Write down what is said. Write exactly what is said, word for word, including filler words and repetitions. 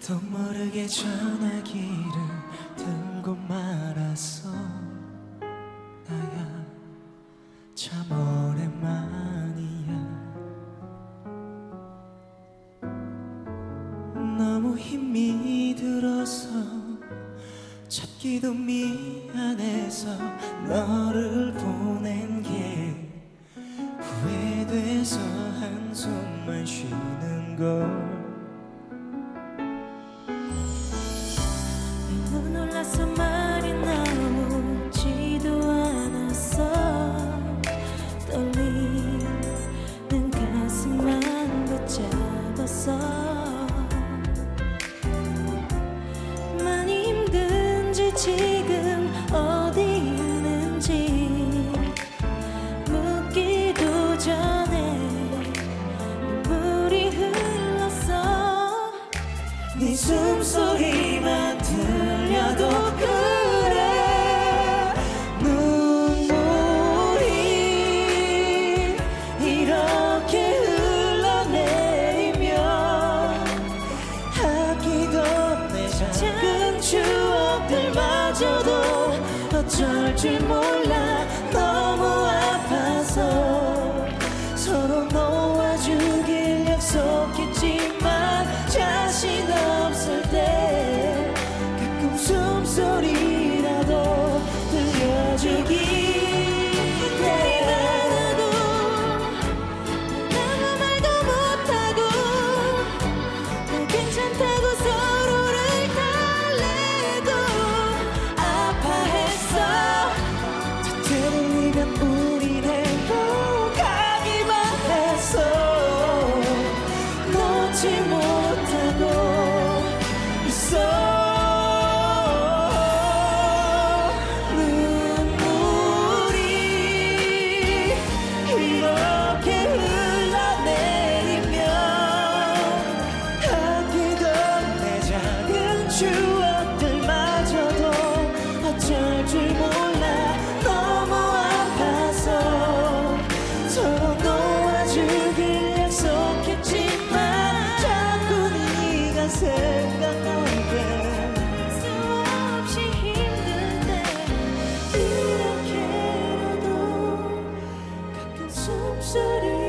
또 모르게 전화기를 들고 말았어. 나야 참 오랜만이야. 너무 힘이 들어서 찾기도 미안해서 너를 보낸 게 후회돼서 한숨만 쉬는 걸. 너무 놀라서 말이 나오지도 않았어. 떨리는 가슴만 붙잡았어. 많이 힘든지 지금 어디 있는지 묻기도 전에 눈물이 흘렀어. 네 숨소리만 들려도 그래. 눈물이 이렇게 흘러내리면 아끼던 내 작은 추억들마저도 어쩔 줄 몰라. 너무 아파서 서로 놓아주길 약속했지만 자신 없을 때 가끔 숨소리라도 들려주기. 추억들마저도 어쩔 줄 몰라. 너무 아파서 서로 놓아주길 약속했지만 자꾸 네가 생각나게 수 없이 힘든데 이렇게라도 가끔 숨소리